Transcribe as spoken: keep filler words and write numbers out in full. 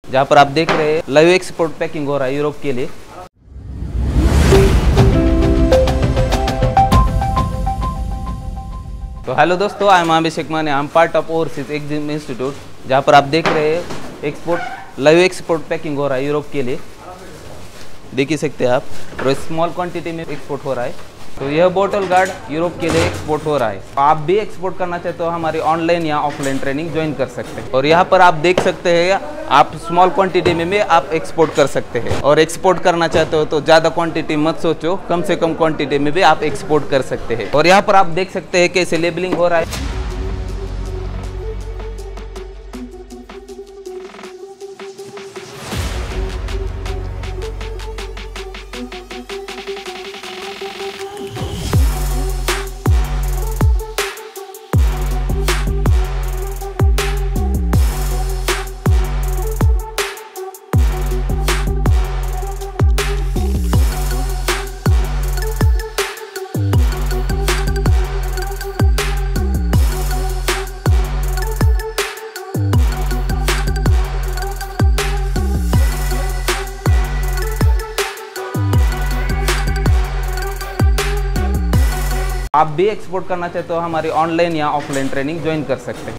जहाँ पर आप देख रहे हैं लाइव एक्सपोर्ट पैकिंग हो रहा है यूरोप के लिए। तो हेलो दोस्तों, आई am Abhishek Mane, I am part of overseas Exim institute, जहाँ पर आप देख रहे हैं एक्सपोर्ट लाइव एक्सपोर्ट पैकिंग हो रहा है यूरोप के लिए। देख ही सकते हैं आप, और स्मॉल क्वांटिटी में एक्सपोर्ट हो रहा है। तो यह बोतल गार्ड यूरोप के लिए एक्सपोर्ट हो रहा है। आप भी एक्सपोर्ट करना चाहते हो हमारी ऑनलाइन या ऑफलाइन ट्रेनिंग ज्वाइन कर सकते हैं। और यहाँ पर आप देख सकते हैं, आप स्मॉल क्वांटिटी में भी आप एक्सपोर्ट कर सकते हैं। और एक्सपोर्ट करना चाहते हो तो ज़्यादा क्वांटिटी मत सोचो, कम से कम क्वांटिटी में भी आप एक्सपोर्ट कर सकते हैं। और यहाँ पर आप देख सकते हैं कैसे लेबलिंग हो रहा है। आप भी एक्सपोर्ट करना चाहते हो हमारी ऑनलाइन या ऑफलाइन ट्रेनिंग ज्वाइन कर सकते हैं।